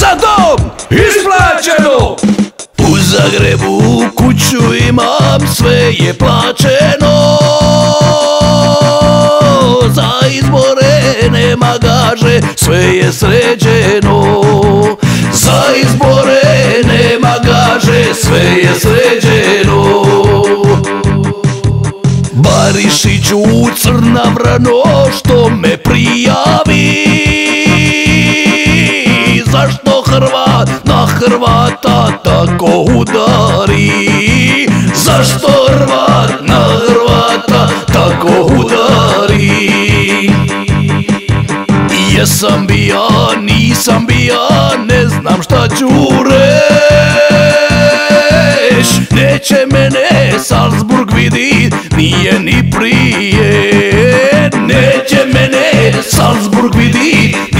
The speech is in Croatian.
Za dom isplaćeno. U Zagrebu kuću imam, sve je plaćeno. Za izbore nema gaže, sve je sređeno. Za izbore nema gaže, sve je sređeno. Barišiću Crna Vrano što me prijavi, zašto Hrvat na Hrvata tako udari? Zašto Hrvat na Hrvata tako udari? Jesam bija, nisam bija, ne znam šta ću reć. Neće mene Salzburg vidit, nije ni prije. Neće mene Salzburg vidit,